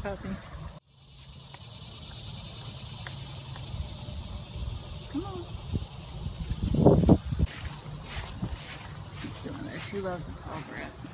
puppy. Come on. She's doing it. She loves the tall grass.